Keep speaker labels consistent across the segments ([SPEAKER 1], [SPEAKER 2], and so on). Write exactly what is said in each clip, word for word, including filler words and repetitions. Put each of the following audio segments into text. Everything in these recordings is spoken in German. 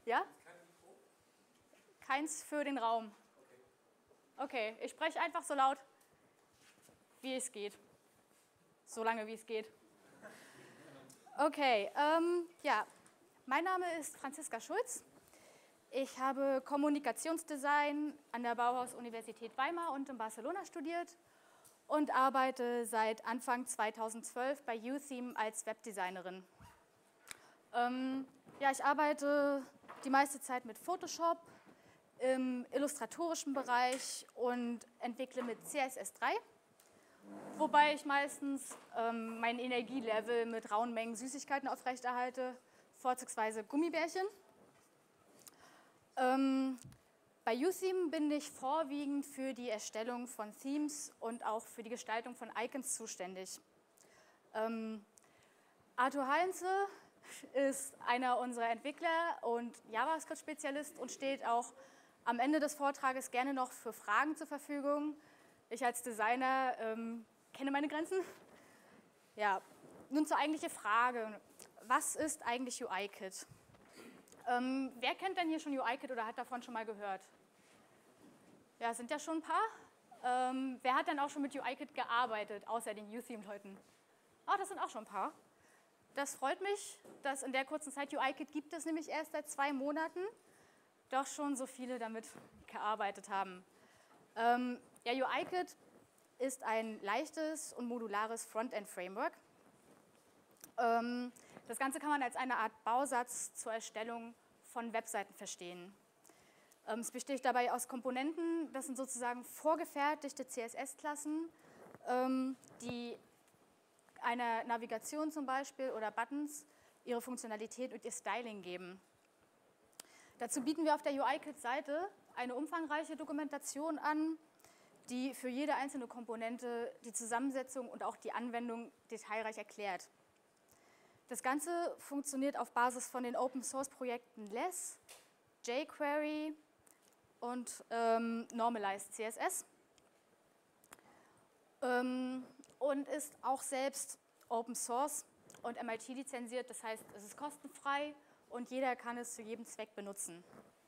[SPEAKER 1] Ja? Keins für den Raum. Okay, ich spreche einfach so laut, wie es geht. So lange, wie es geht. Okay, ähm, ja, mein Name ist Franziska Schulz. Ich habe Kommunikationsdesign an der Bauhaus-Universität Weimar und in Barcelona studiert und arbeite seit Anfang zweitausendzwölf bei UTheme als Webdesignerin. Ähm, ja, ich arbeite die meiste Zeit mit Photoshop im illustratorischen Bereich und entwickle mit C S S drei. Wobei ich meistens ähm, mein Energielevel mit rauen Mengen Süßigkeiten aufrechterhalte, vorzugsweise Gummibärchen. Ähm, bei UTheme bin ich vorwiegend für die Erstellung von Themes und auch für die Gestaltung von Icons zuständig. Ähm, Arthur Heinze ist einer unserer Entwickler und JavaScript-Spezialist und steht auch am Ende des Vortrages gerne noch für Fragen zur Verfügung. Ich als Designer ähm, kenne meine Grenzen. Ja, nun zur eigentlichen Frage. Was ist eigentlich U I-Kit? Ähm, wer kennt denn hier schon U I-Kit oder hat davon schon mal gehört? Ja, sind ja schon ein paar. Ähm, wer hat denn auch schon mit U I-Kit gearbeitet, außer den UTheme-Leuten? Ah, das sind auch schon ein paar. Das freut mich, dass in der kurzen Zeit U I-Kit gibt es nämlich erst seit zwei Monaten, doch schon so viele damit gearbeitet haben. Ähm, ja, U I-Kit ist ein leichtes und modulares Frontend-Framework. Ähm, das Ganze kann man als eine Art Bausatz zur Erstellung von Webseiten verstehen. Ähm, es besteht dabei aus Komponenten, das sind sozusagen vorgefertigte C S S-Klassen, ähm, die einer Navigation zum Beispiel oder Buttons ihre Funktionalität und ihr Styling geben. Dazu bieten wir auf der U I-Kit-Seite eine umfangreiche Dokumentation an, die für jede einzelne Komponente die Zusammensetzung und auch die Anwendung detailreich erklärt. Das Ganze funktioniert auf Basis von den Open-Source-Projekten Less, jQuery und ähm, Normalized C S S ähm, und ist auch selbst Open Source und M I T lizenziert, das heißt, es ist kostenfrei und jeder kann es zu jedem Zweck benutzen.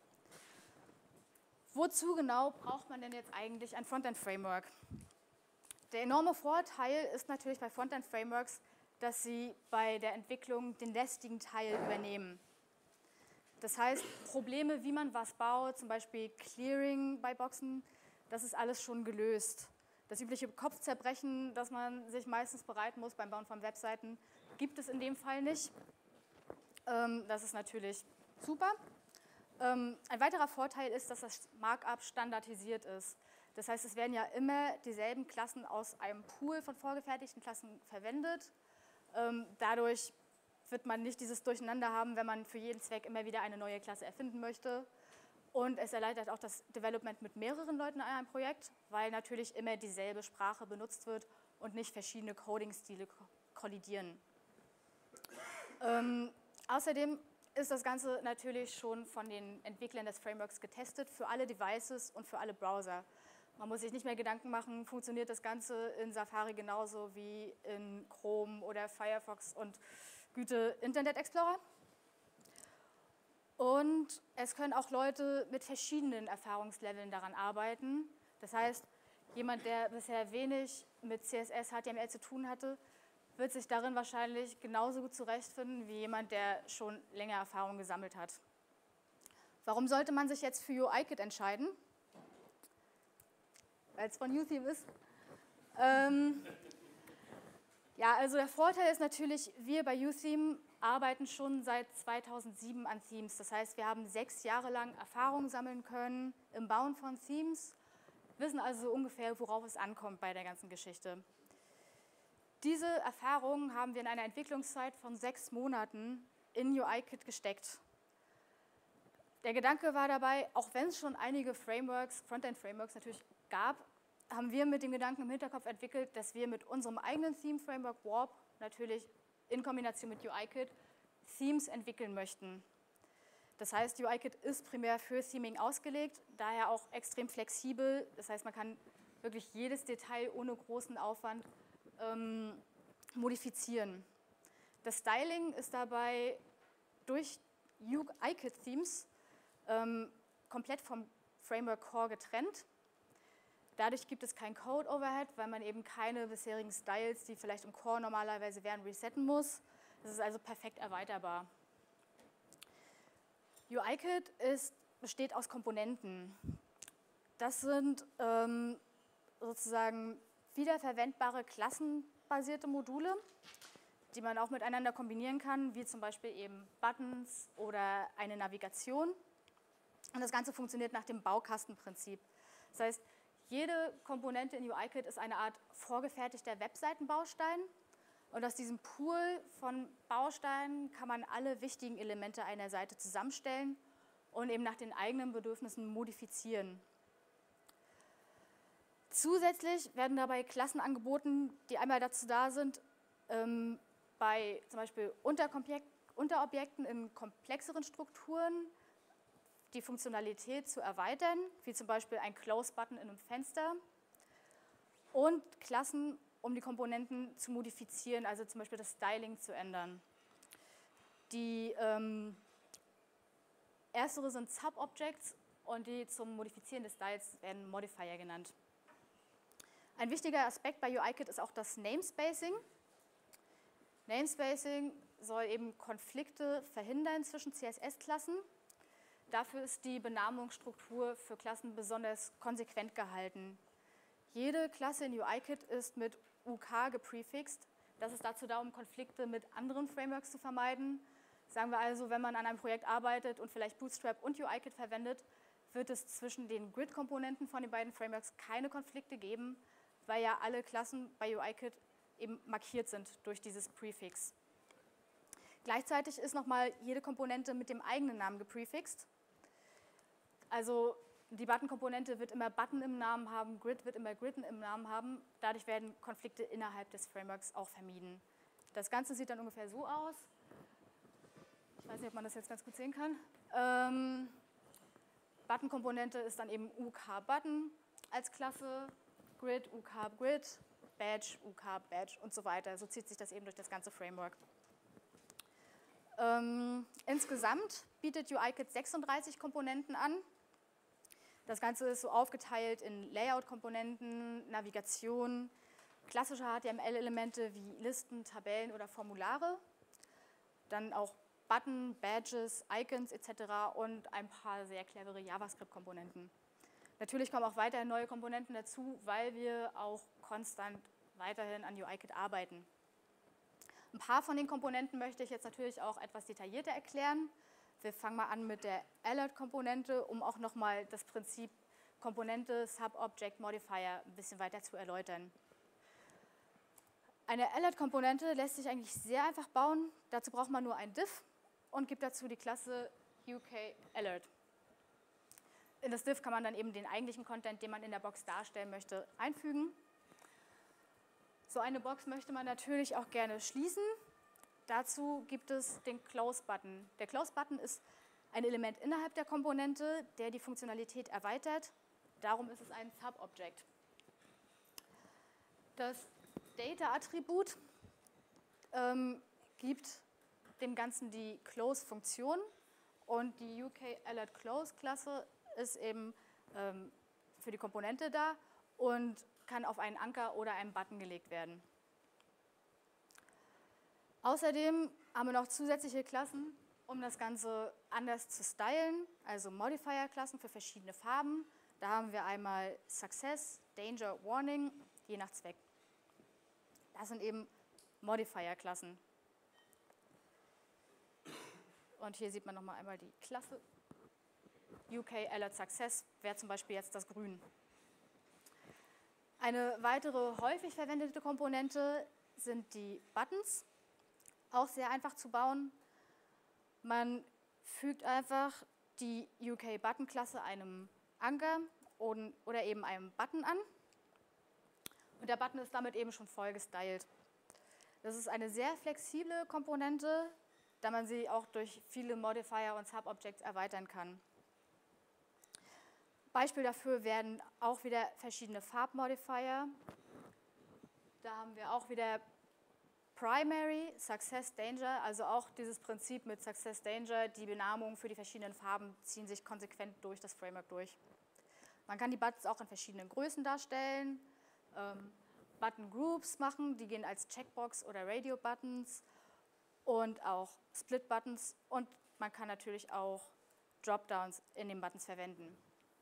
[SPEAKER 1] Wozu genau braucht man denn jetzt eigentlich ein Frontend-Framework? Der enorme Vorteil ist natürlich bei Frontend-Frameworks, dass sie bei der Entwicklung den lästigen Teil übernehmen. Das heißt, Probleme, wie man was baut, zum Beispiel Clearing bei Boxen, das ist alles schon gelöst. Das übliche Kopfzerbrechen, das man sich meistens bereiten muss beim Bauen von Webseiten, gibt es in dem Fall nicht. Das ist natürlich super. Ein weiterer Vorteil ist, dass das Markup standardisiert ist. Das heißt, es werden ja immer dieselben Klassen aus einem Pool von vorgefertigten Klassen verwendet. Dadurch wird man nicht dieses Durcheinander haben, wenn man für jeden Zweck immer wieder eine neue Klasse erfinden möchte. Und es erleichtert auch das Development mit mehreren Leuten in einem Projekt, weil natürlich immer dieselbe Sprache benutzt wird und nicht verschiedene Coding-Stile kollidieren. Ähm, außerdem ist das Ganze natürlich schon von den Entwicklern des Frameworks getestet für alle Devices und für alle Browser. Man muss sich nicht mehr Gedanken machen, funktioniert das Ganze in Safari genauso wie in Chrome oder Firefox und Güte Internet Explorer. Und es können auch Leute mit verschiedenen Erfahrungsleveln daran arbeiten. Das heißt, jemand, der bisher wenig mit C S S, H T M L zu tun hatte, wird sich darin wahrscheinlich genauso gut zurechtfinden wie jemand, der schon länger Erfahrung gesammelt hat. Warum sollte man sich jetzt für U I-Kit entscheiden? Weil es von UTheme ist. Ähm, ja, also der Vorteil ist natürlich, wir bei UTheme arbeiten schon seit zweitausendsieben an Themes. Das heißt, wir haben sechs Jahre lang Erfahrung sammeln können im Bauen von Themes, wissen also ungefähr, worauf es ankommt bei der ganzen Geschichte. Diese Erfahrungen haben wir in einer Entwicklungszeit von sechs Monaten in U I-Kit gesteckt. Der Gedanke war dabei, auch wenn es schon einige Frameworks, Frontend-Frameworks natürlich gab, haben wir mit dem Gedanken im Hinterkopf entwickelt, dass wir mit unserem eigenen Theme-Framework Warp natürlich in Kombination mit U I-Kit Themes entwickeln möchten. Das heißt, U I-Kit ist primär für Theming ausgelegt, daher auch extrem flexibel. Das heißt, man kann wirklich jedes Detail ohne großen Aufwand ähm, modifizieren. Das Styling ist dabei durch U I-Kit-Themes ähm, komplett vom Framework Core getrennt. Dadurch gibt es kein Code-Overhead, weil man eben keine bisherigen Styles, die vielleicht im Core normalerweise wären, resetten muss. Das ist also perfekt erweiterbar. U I-Kit ist, besteht aus Komponenten. Das sind ähm, sozusagen wiederverwendbare klassenbasierte Module, die man auch miteinander kombinieren kann, wie zum Beispiel eben Buttons oder eine Navigation. Und das Ganze funktioniert nach dem Baukastenprinzip. Das heißt, jede Komponente in U I-Kit ist eine Art vorgefertigter Webseitenbaustein. Und aus diesem Pool von Bausteinen kann man alle wichtigen Elemente einer Seite zusammenstellen und eben nach den eigenen Bedürfnissen modifizieren. Zusätzlich werden dabei Klassen angeboten, die einmal dazu da sind, ähm, bei zum Beispiel Unterobjekten in komplexeren Strukturen die Funktionalität zu erweitern, wie zum Beispiel ein Close-Button in einem Fenster, und Klassen, um die Komponenten zu modifizieren, also zum Beispiel das Styling zu ändern. Die ähm, erstere sind Subobjects und die zum Modifizieren des Styles werden Modifier genannt. Ein wichtiger Aspekt bei U I-Kit ist auch das Namespacing. Namespacing soll eben Konflikte verhindern zwischen C S S-Klassen. Dafür ist die Benamungsstruktur für Klassen besonders konsequent gehalten. Jede Klasse in U I-Kit ist mit U K geprefixt. Das ist dazu da, um Konflikte mit anderen Frameworks zu vermeiden. Sagen wir also, wenn man an einem Projekt arbeitet und vielleicht Bootstrap und U I-Kit verwendet, wird es zwischen den Grid-Komponenten von den beiden Frameworks keine Konflikte geben, weil ja alle Klassen bei U I-Kit eben markiert sind durch dieses Prefix. Gleichzeitig ist nochmal jede Komponente mit dem eigenen Namen geprefixt. Also die Button-Komponente wird immer Button im Namen haben, Grid wird immer Grid im Namen haben. Dadurch werden Konflikte innerhalb des Frameworks auch vermieden. Das Ganze sieht dann ungefähr so aus. Ich weiß nicht, ob man das jetzt ganz gut sehen kann. Ähm, Button-Komponente ist dann eben U K-Button als Klasse, Grid, U K-Grid, Badge, U K-Badge und so weiter. So zieht sich das eben durch das ganze Framework. Ähm, insgesamt bietet U I-Kit sechsunddreißig Komponenten an. Das Ganze ist so aufgeteilt in Layout-Komponenten, Navigation, klassische H T M L-Elemente wie Listen, Tabellen oder Formulare, dann auch Button, Badges, Icons et cetera und ein paar sehr clevere JavaScript-Komponenten. Natürlich kommen auch weiterhin neue Komponenten dazu, weil wir auch konstant weiterhin an U I-Kit arbeiten. Ein paar von den Komponenten möchte ich jetzt natürlich auch etwas detaillierter erklären. Wir fangen mal an mit der Alert-Komponente, um auch nochmal das Prinzip Komponente, Subobject, Modifier ein bisschen weiter zu erläutern. Eine Alert-Komponente lässt sich eigentlich sehr einfach bauen. Dazu braucht man nur ein Div und gibt dazu die Klasse U K Alert. In das Div kann man dann eben den eigentlichen Content, den man in der Box darstellen möchte, einfügen. So eine Box möchte man natürlich auch gerne schließen. Dazu gibt es den Close-Button. Der Close-Button ist ein Element innerhalb der Komponente, der die Funktionalität erweitert. Darum ist es ein Subobject. Das Data-Attribut ähm, gibt dem Ganzen die Close-Funktion und die U K Alert Close-Klasse ist eben ähm, für die Komponente da und kann auf einen Anker oder einen Button gelegt werden. Außerdem haben wir noch zusätzliche Klassen, um das Ganze anders zu stylen, also Modifier-Klassen für verschiedene Farben. Da haben wir einmal Success, Danger, Warning, je nach Zweck. Das sind eben Modifier-Klassen. Und hier sieht man nochmal einmal die Klasse. U K Alert Success wäre zum Beispiel jetzt das Grün. Eine weitere häufig verwendete Komponente sind die Buttons. Auch sehr einfach zu bauen. Man fügt einfach die U K-Button-Klasse einem Anker oder eben einem Button an. Und der Button ist damit eben schon voll gestylt. Das ist eine sehr flexible Komponente, da man sie auch durch viele Modifier und Subobjects erweitern kann. Beispiel dafür werden auch wieder verschiedene Farbmodifier. Da haben wir auch wieder Primary, Success, Danger, also auch dieses Prinzip mit Success, Danger, die Benamungen für die verschiedenen Farben ziehen sich konsequent durch das Framework durch. Man kann die Buttons auch in verschiedenen Größen darstellen, ähm, Button Groups machen, die gehen als Checkbox oder Radio Buttons und auch Split Buttons und man kann natürlich auch Dropdowns in den Buttons verwenden.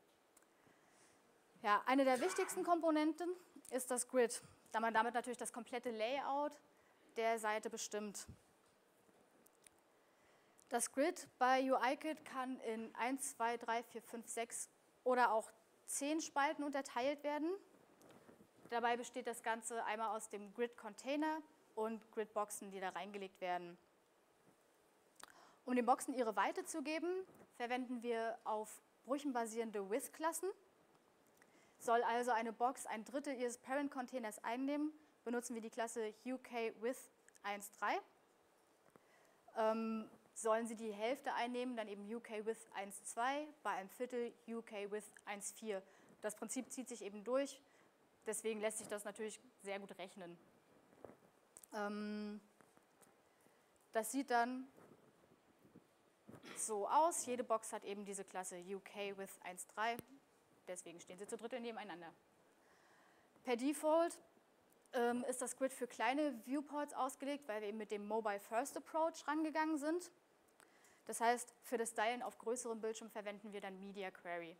[SPEAKER 1] Ja, eine der wichtigsten Komponenten ist das Grid, da man damit natürlich das komplette Layout der Seite bestimmt. Das Grid bei U I Kit kann in eins, zwei, drei, vier, fünf, sechs oder auch zehn Spalten unterteilt werden. Dabei besteht das Ganze einmal aus dem Grid-Container und Grid-Boxen, die da reingelegt werden. Um den Boxen ihre Weite zu geben, verwenden wir auf Brüchen basierende Width-Klassen. Soll also eine Box ein Drittel ihres Parent-Containers einnehmen, benutzen wir die Klasse U K Width eins Punkt drei. Ähm, sollen sie die Hälfte einnehmen, dann eben U K Width eins Punkt zwei, bei einem Viertel U K Width eins Punkt vier. Das Prinzip zieht sich eben durch, deswegen lässt sich das natürlich sehr gut rechnen. Ähm, das sieht dann so aus, jede Box hat eben diese Klasse U K Width eins Punkt drei, deswegen stehen sie zu dritt nebeneinander. Per Default ähm, ist das Grid für kleine Viewports ausgelegt, weil wir eben mit dem Mobile First Approach rangegangen sind. Das heißt, für das Stylen auf größerem Bildschirm verwenden wir dann Media Query.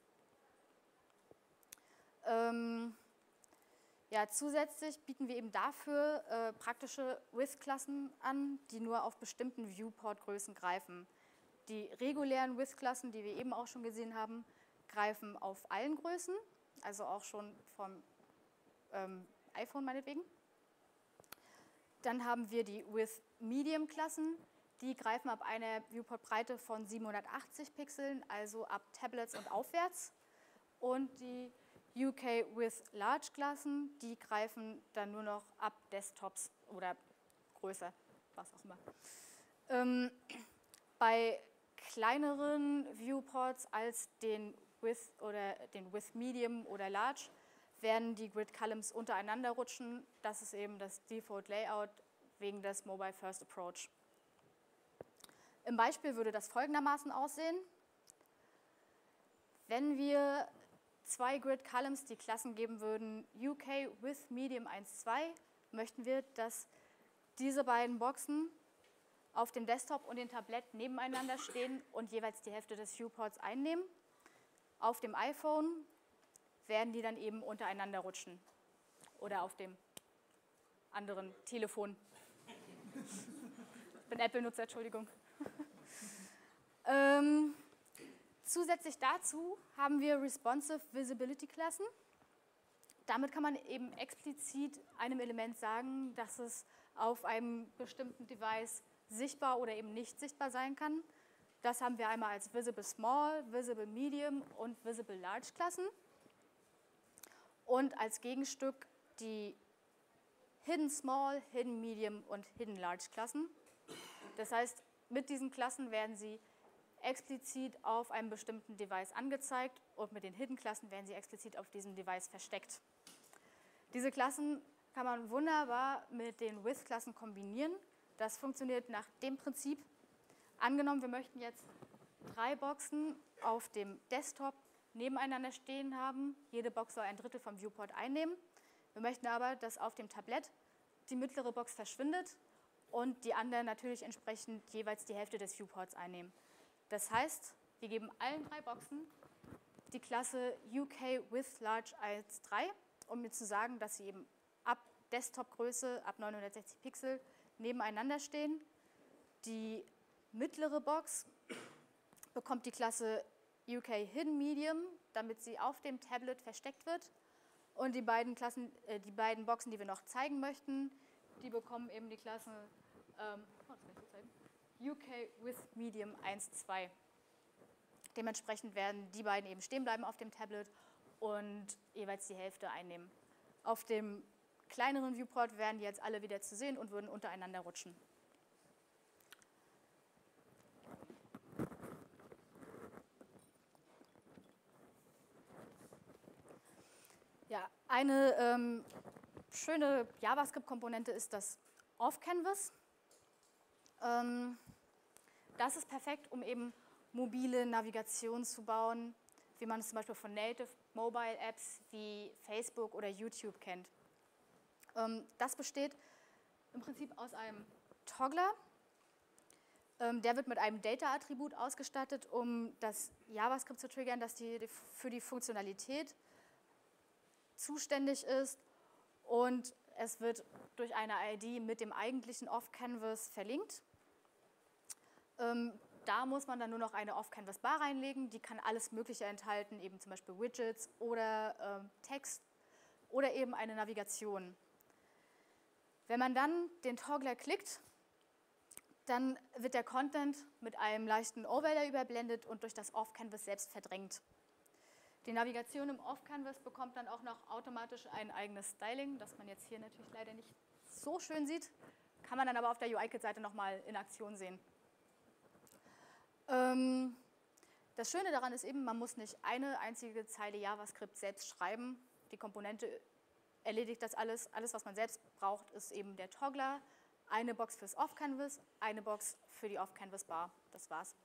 [SPEAKER 1] Ähm, ja, zusätzlich bieten wir eben dafür äh, praktische Width-Klassen an, die nur auf bestimmten Viewport-Größen greifen. Die regulären Width-Klassen, die wir eben auch schon gesehen haben, greifen auf allen Größen, also auch schon vom ähm, iPhone meinetwegen. Dann haben wir die Width-Medium-Klassen, die greifen ab einer Viewport-Breite von siebenhundertachtzig Pixeln, also ab Tablets und aufwärts. Und die U K Width Large-Klassen, die greifen dann nur noch ab Desktops oder größer, was auch immer. Ähm, bei kleineren Viewports als den Width oder den Width Medium oder Large werden die Grid Columns untereinander rutschen. Das ist eben das Default Layout wegen des Mobile First Approach. Im Beispiel würde das folgendermaßen aussehen. Wenn wir zwei Grid Columns die Klassen geben würden, U K Width Medium eins Punkt zwei, möchten wir, dass diese beiden Boxen auf dem Desktop und dem Tablett nebeneinander stehen und jeweils die Hälfte des Viewports einnehmen. Auf dem iPhone werden die dann eben untereinander rutschen oder auf dem anderen Telefon. Ich bin Apple-Nutzer, Entschuldigung. ähm, zusätzlich dazu haben wir Responsive Visibility-Klassen. Damit kann man eben explizit einem Element sagen, dass es auf einem bestimmten Device sichtbar oder eben nicht sichtbar sein kann. Das haben wir einmal als Visible Small, Visible Medium und Visible Large Klassen. Und als Gegenstück die Hidden Small, Hidden Medium und Hidden Large Klassen. Das heißt, mit diesen Klassen werden sie explizit auf einem bestimmten Device angezeigt und mit den Hidden Klassen werden sie explizit auf diesem Device versteckt. Diese Klassen kann man wunderbar mit den Width-Klassen kombinieren. Das funktioniert nach dem Prinzip. Angenommen, wir möchten jetzt drei Boxen auf dem Desktop nebeneinander stehen haben. Jede Box soll ein Drittel vom Viewport einnehmen. Wir möchten aber, dass auf dem Tablett die mittlere Box verschwindet und die anderen natürlich entsprechend jeweils die Hälfte des Viewports einnehmen. Das heißt, wir geben allen drei Boxen die Klasse U K Width Large eins Punkt drei, um mir zu sagen, dass sie eben ab Desktop-Größe, ab neunhundertsechzig Pixel, nebeneinander stehen. Die mittlere Box bekommt die Klasse U K Hidden Medium, damit sie auf dem Tablet versteckt wird. Und die beiden, Klassen, äh, die beiden Boxen, die wir noch zeigen möchten, die bekommen eben die Klasse ähm, U K Width Medium eins Punkt zwei. Dementsprechend werden die beiden eben stehen bleiben auf dem Tablet und jeweils die Hälfte einnehmen. Auf dem kleineren Viewport wären die jetzt alle wieder zu sehen und würden untereinander rutschen. Ja, eine ähm, schöne JavaScript-Komponente ist das Off-Canvas. Ähm, das ist perfekt, um eben mobile Navigation zu bauen, wie man es zum Beispiel von Native Mobile Apps wie Facebook oder YouTube kennt. Ähm, das besteht im Prinzip aus einem Toggler. Ähm, der wird mit einem Data-Attribut ausgestattet, um das JavaScript zu triggern, das die, die für die Funktionalität zuständig ist. Und es wird durch eine I D mit dem eigentlichen Off-Canvas verlinkt. Ähm, da muss man dann nur noch eine Off-Canvas-Bar reinlegen, die kann alles Mögliche enthalten, eben zum Beispiel Widgets oder ähm, Text oder eben eine Navigation. Wenn man dann den Toggler klickt, dann wird der Content mit einem leichten Overlay überblendet und durch das Off-Canvas selbst verdrängt. Die Navigation im Off-Canvas bekommt dann auch noch automatisch ein eigenes Styling, das man jetzt hier natürlich leider nicht so schön sieht, kann man dann aber auf der U I-Kit-Seite nochmal in Aktion sehen. Ähm, das Schöne daran ist eben, man muss nicht eine einzige Zeile JavaScript selbst schreiben. Die Komponente erledigt das alles. Alles, was man selbst braucht, ist eben der Toggler, eine Box fürs Off-Canvas, eine Box für die Off-Canvas-Bar. Das war's.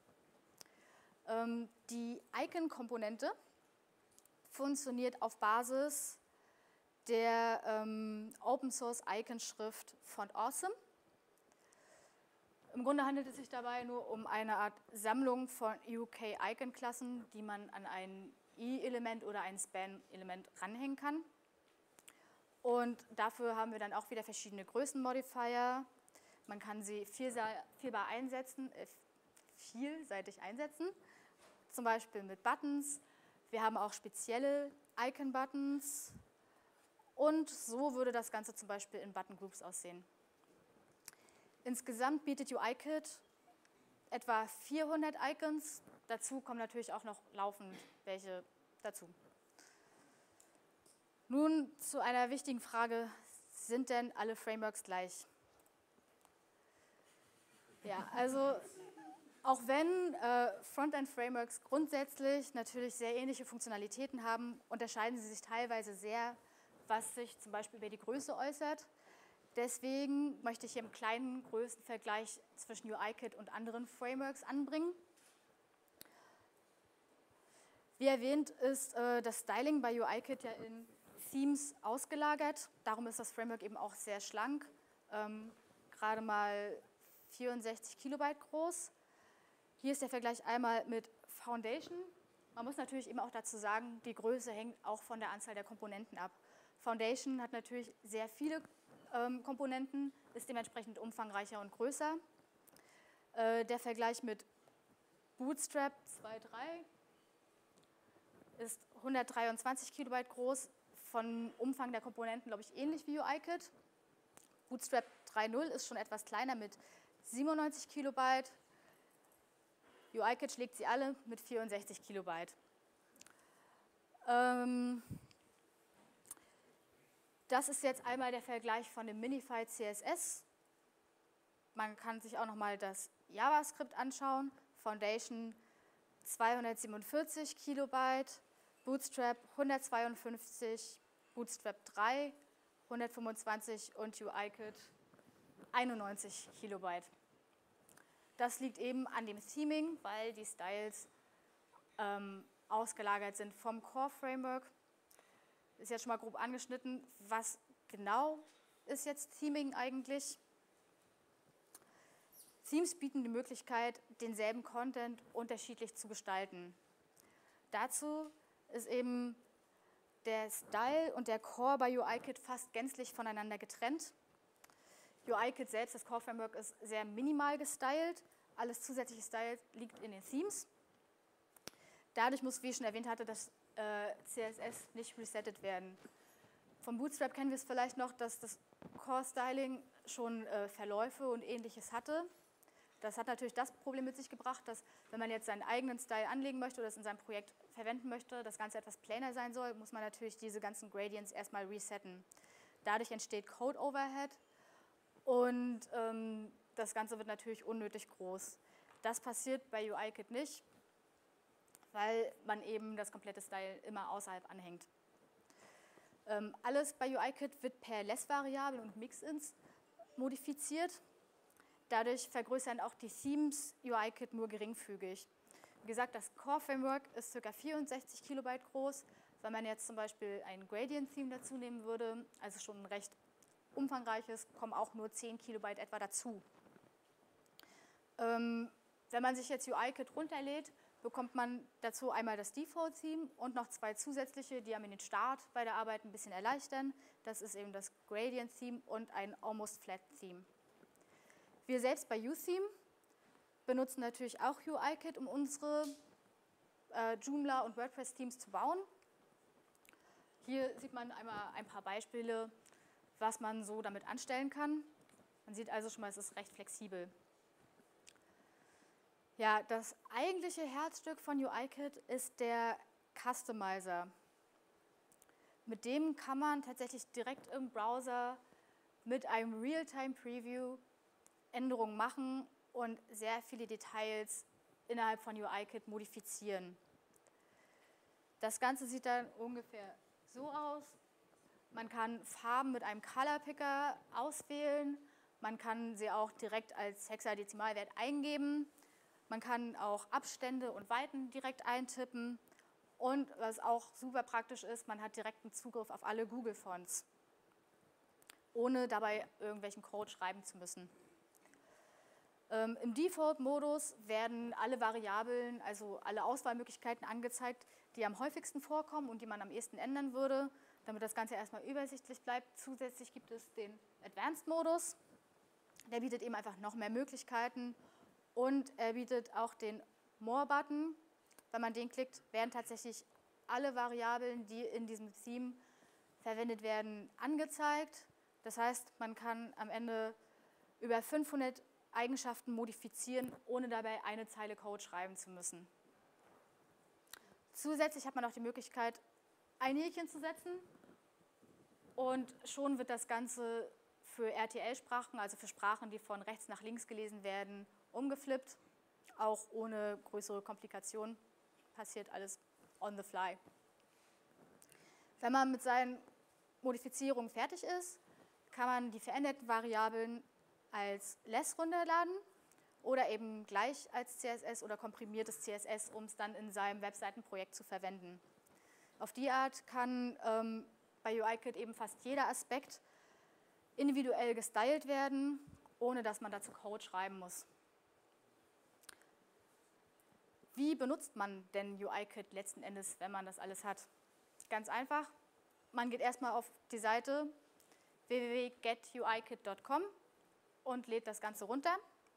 [SPEAKER 1] Ähm, die Icon-Komponente funktioniert auf Basis der ähm, Open-Source-Icon-Schrift Font Awesome. Im Grunde handelt es sich dabei nur um eine Art Sammlung von U K-Icon-Klassen, die man an ein i-Element oder ein Span-Element ranhängen kann. Und dafür haben wir dann auch wieder verschiedene Größenmodifier. Man kann sie vielbar einsetzen, äh, vielseitig einsetzen, zum Beispiel mit Buttons. Wir haben auch spezielle Icon-Buttons und so würde das Ganze zum Beispiel in Button-Groups aussehen. Insgesamt bietet U I-Kit etwa vierhundert Icons. Dazu kommen natürlich auch noch laufend welche dazu. Nun zu einer wichtigen Frage, sind denn alle Frameworks gleich? Ja, also auch wenn äh, Frontend-Frameworks grundsätzlich natürlich sehr ähnliche Funktionalitäten haben, unterscheiden sie sich teilweise sehr, was sich zum Beispiel über die Größe äußert. Deswegen möchte ich hier einen kleinen Größenvergleich zwischen U I-Kit und anderen Frameworks anbringen. Wie erwähnt ist äh, das Styling bei U I-Kit ja in Themes ausgelagert. Darum ist das Framework eben auch sehr schlank, ähm, gerade mal vierundsechzig Kilobyte groß. Hier ist der Vergleich einmal mit Foundation. Man muss natürlich eben auch dazu sagen, die Größe hängt auch von der Anzahl der Komponenten ab. Foundation hat natürlich sehr viele ähm, Komponenten, ist dementsprechend umfangreicher und größer. Äh, der Vergleich mit Bootstrap zwei Punkt drei ist hundertdreiundzwanzig Kilobyte groß, von Umfang der Komponenten, glaube ich, ähnlich wie U I-Kit. Bootstrap drei Punkt null ist schon etwas kleiner mit siebenundneunzig Kilobyte. U I-Kit schlägt sie alle mit vierundsechzig Kilobyte. Ähm, das ist jetzt einmal der Vergleich von dem Minified C S S. Man kann sich auch nochmal das JavaScript anschauen. Foundation zweihundertsiebenundvierzig Kilobyte, Bootstrap hundertzweiundfünfzig, Bootstrap drei hundertfünfundzwanzig und U I-Kit einundneunzig Kilobyte. Das liegt eben an dem Theming, weil die Styles ähm, ausgelagert sind vom Core-Framework. Ist jetzt schon mal grob angeschnitten. Was genau ist jetzt Theming eigentlich? Themes bieten die Möglichkeit, denselben Content unterschiedlich zu gestalten. Dazu ist eben der Style und der Core bei U I-Kit fast gänzlich voneinander getrennt. U I-Kit selbst, das Core-Framework, ist sehr minimal gestylt. Alles zusätzliche Style liegt in den Themes. Dadurch muss, wie ich schon erwähnt hatte, das äh, C S S nicht resettet werden. Vom Bootstrap kennen wir es vielleicht noch, dass das Core-Styling schon äh, Verläufe und Ähnliches hatte. Das hat natürlich das Problem mit sich gebracht, dass wenn man jetzt seinen eigenen Style anlegen möchte oder das in seinem Projekt verwenden möchte, das Ganze etwas plainer sein soll, muss man natürlich diese ganzen Gradients erstmal resetten. Dadurch entsteht Code Overhead und ähm, das Ganze wird natürlich unnötig groß. Das passiert bei U I-Kit nicht, weil man eben das komplette Style immer außerhalb anhängt. Ähm, alles bei U I-Kit wird per Less-Variablen und Mix-Ins modifiziert. Dadurch vergrößern auch die Themes U I-Kit nur geringfügig. Wie gesagt, das Core-Framework ist ca. vierundsechzig Kilobyte groß. Wenn man jetzt zum Beispiel ein Gradient-Theme dazu nehmen würde, also schon ein recht umfangreiches, kommen auch nur zehn Kilobyte etwa dazu. Ähm, wenn man sich jetzt U I-Kit runterlädt, bekommt man dazu einmal das Default-Theme und noch zwei zusätzliche, die einem den Start bei der Arbeit ein bisschen erleichtern. Das ist eben das Gradient-Theme und ein Almost Flat-Theme. Wir selbst bei UTheme benutzen natürlich auch U I-Kit, um unsere äh, Joomla und WordPress-Themes zu bauen. Hier sieht man einmal ein paar Beispiele, was man so damit anstellen kann. Man sieht also schon mal, es ist recht flexibel. Ja, das eigentliche Herzstück von U I-Kit ist der Customizer. Mit dem kann man tatsächlich direkt im Browser mit einem Realtime-Preview Änderungen machen und sehr viele Details innerhalb von U I-Kit modifizieren. Das Ganze sieht dann ungefähr so aus. Man kann Farben mit einem Color Picker auswählen. Man kann sie auch direkt als Hexadezimalwert eingeben. Man kann auch Abstände und Weiten direkt eintippen. Und was auch super praktisch ist, man hat direkten Zugriff auf alle Google-Fonts, ohne dabei irgendwelchen Code schreiben zu müssen. Ähm, Im Default-Modus werden alle Variablen, also alle Auswahlmöglichkeiten angezeigt, die am häufigsten vorkommen und die man am ehesten ändern würde, damit das Ganze erstmal übersichtlich bleibt. Zusätzlich gibt es den Advanced-Modus. Der bietet eben einfach noch mehr Möglichkeiten und er bietet auch den More-Button. Wenn man den klickt, werden tatsächlich alle Variablen, die in diesem Theme verwendet werden, angezeigt. Das heißt, man kann am Ende über fünfhundert Eigenschaften modifizieren, ohne dabei eine Zeile Code schreiben zu müssen. Zusätzlich hat man auch die Möglichkeit, ein Häkchen zu setzen und schon wird das Ganze für R T L-Sprachen, also für Sprachen, die von rechts nach links gelesen werden, umgeflippt, auch ohne größere Komplikationen. Passiert alles on the fly. Wenn man mit seinen Modifizierungen fertig ist, kann man die veränderten Variablen als Less runterladen oder eben gleich als C S S oder komprimiertes C S S, um es dann in seinem Webseitenprojekt zu verwenden. Auf die Art kann ähm, bei U I-Kit eben fast jeder Aspekt individuell gestylt werden, ohne dass man dazu Code schreiben muss. Wie benutzt man denn U I-Kit letzten Endes, wenn man das alles hat? Ganz einfach, man geht erstmal auf die Seite w w w punkt get U I kit punkt com und lädt das Ganze runter.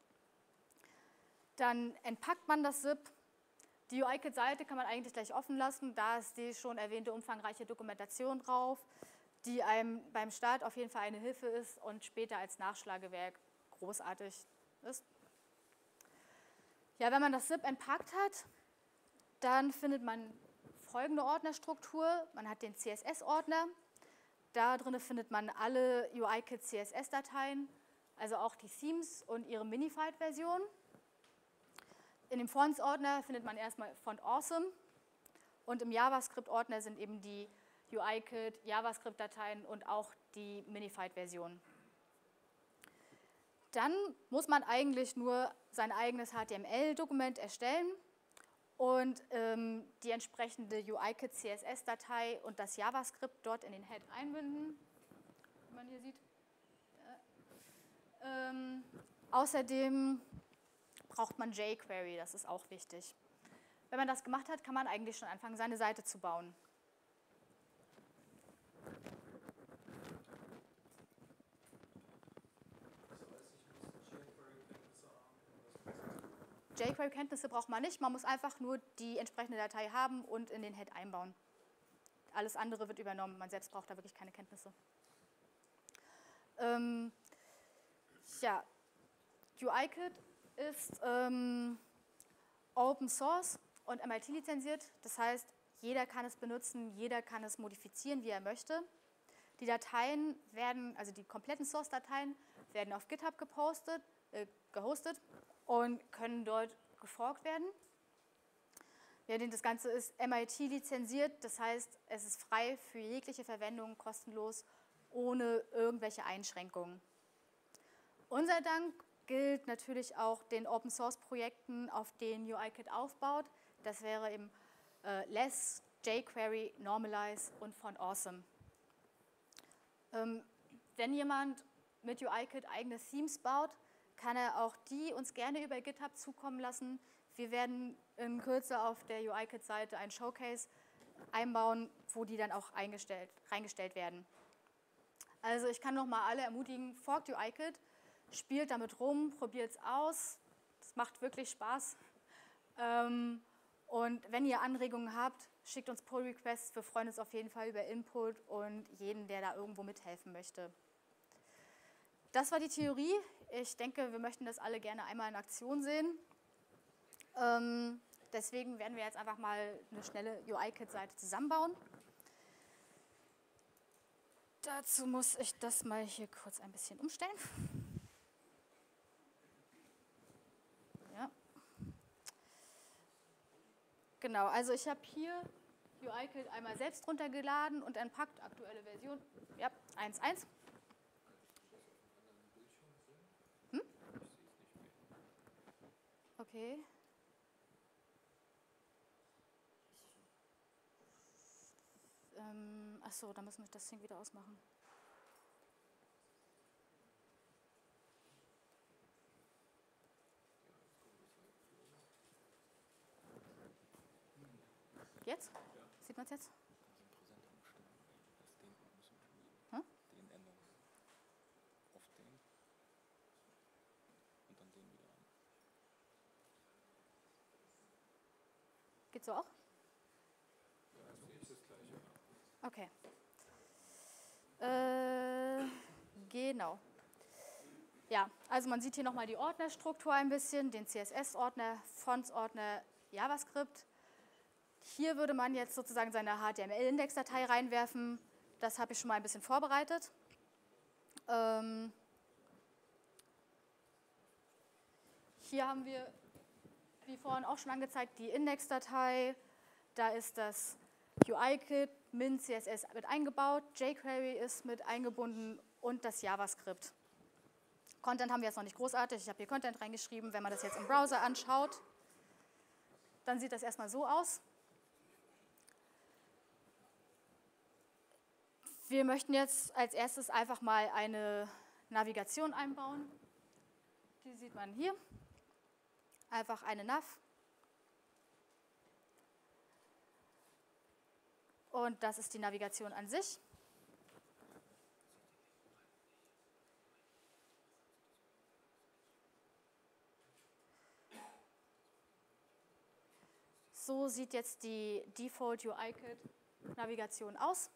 [SPEAKER 1] Dann entpackt man das ZIP. Die U I-Kit-Seite kann man eigentlich gleich offen lassen, da ist die schon erwähnte umfangreiche Dokumentation drauf, die einem beim Start auf jeden Fall eine Hilfe ist und später als Nachschlagewerk großartig ist. Ja, wenn man das ZIP entpackt hat, dann findet man folgende Ordnerstruktur. Man hat den C S S-Ordner. Da drin findet man alle U I-Kit C S S-Dateien, also auch die Themes und ihre Minified-Version. In dem Fonts-Ordner findet man erstmal Font Awesome und im JavaScript-Ordner sind eben die U I-Kit, JavaScript-Dateien und auch die Minified-Version. Dann muss man eigentlich nur sein eigenes H T M L-Dokument erstellen und ähm, die entsprechende U I-Kit C S S-Datei und das JavaScript dort in den Head einbinden, wie man hier sieht. Ja. Ähm, außerdem braucht man jQuery, das ist auch wichtig. Wenn man das gemacht hat, kann man eigentlich schon anfangen, seine Seite zu bauen. jQuery-Kenntnisse braucht man nicht, man muss einfach nur die entsprechende Datei haben und in den Head einbauen. Alles andere wird übernommen, man selbst braucht da wirklich keine Kenntnisse. Ähm, ja, U I-Kit ist ähm, Open Source und M I T lizenziert, das heißt, jeder kann es benutzen, jeder kann es modifizieren, wie er möchte. Die Dateien werden, also die kompletten Source-Dateien werden auf GitHub gepostet, äh, gehostet und können dort geforkt werden. Ja, denn das Ganze ist M I T lizenziert, das heißt, es ist frei für jegliche Verwendung, kostenlos, ohne irgendwelche Einschränkungen. Unser Dank gilt natürlich auch den Open-Source-Projekten, auf denen U I Kit aufbaut. Das wäre eben äh, Less, jQuery, Normalize und von Awesome. Ähm, wenn jemand mit U I Kit eigene Themes baut, kann er auch die uns gerne über GitHub zukommen lassen. Wir werden in Kürze auf der U I Kit-Seite ein Showcase einbauen, wo die dann auch eingestellt, reingestellt werden. Also ich kann nochmal alle ermutigen, forkt U I Kit, spielt damit rum, probiert es aus. Es macht wirklich Spaß. Ähm, und wenn ihr Anregungen habt, schickt uns Pull-Requests. Wir freuen uns auf jeden Fall über Input und jeden, der da irgendwo mithelfen möchte. Das war die Theorie. Ich denke, wir möchten das alle gerne einmal in Aktion sehen. Ähm, deswegen werden wir jetzt einfach mal eine schnelle U I Kit-Seite zusammenbauen. Dazu muss ich das mal hier kurz ein bisschen umstellen. Ja. Genau, also ich habe hier U I Kit einmal selbst runtergeladen und entpackt, aktuelle Version, ja, eins Punkt eins. Hm? Okay. Ähm, achso, da müssen wir das Ding wieder ausmachen. Jetzt? Sieht man es jetzt? Hm?
[SPEAKER 2] Den ändern. Auf den. Und dann den wieder an.
[SPEAKER 1] Geht so auch?
[SPEAKER 2] Ja, also ist das gleiche.
[SPEAKER 1] Okay. Äh, genau. Ja, also man sieht hier nochmal die Ordnerstruktur ein bisschen, den C S S-Ordner, Fonts-Ordner, JavaScript. Hier würde man jetzt sozusagen seine H T M L-Index-Datei reinwerfen. Das habe ich schon mal ein bisschen vorbereitet. Ähm, hier haben wir, wie vorhin auch schon angezeigt, die Index-Datei. Da ist das U I Kit, Min, C S S mit eingebaut, jQuery ist mit eingebunden und das JavaScript. Content haben wir jetzt noch nicht großartig. Ich habe hier Content reingeschrieben. Wenn man das jetzt im Browser anschaut, dann sieht das erstmal so aus. Wir möchten jetzt als erstes einfach mal eine Navigation einbauen. Die sieht man hier. Einfach eine Nav. Und das ist die Navigation an sich. So sieht jetzt die Default U I Kit Navigation aus.